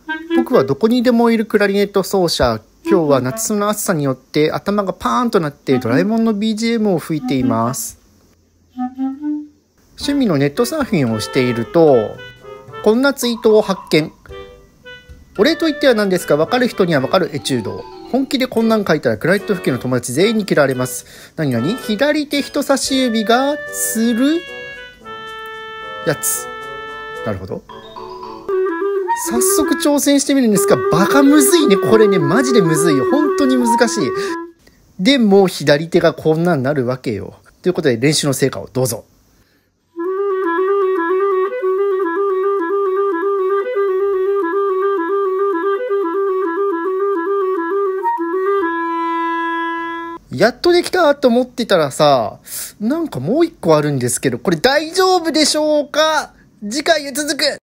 僕はどこにでもいるクラリネット奏者。今日は夏の暑さによって頭がパーンとなってドラえもんの BGM を吹いています。趣味のネットサーフィンをしていると、こんなツイートを発見。お礼と言っては何ですが、分かる人には分かるエチュード。本気でこんなん書いたらクラリネット付近の友達全員に嫌われます。何々左手人差し指がつるやつ。なるほど。早速挑戦してみるんですが、バカむずいね。これね、マジでむずいよ。本当に難しい。でも、左手がこんなんなるわけよ。ということで、練習の成果をどうぞ。やっとできたと思ってたらさ、なんかもう一個あるんですけど、これ大丈夫でしょうか？次回へ続く。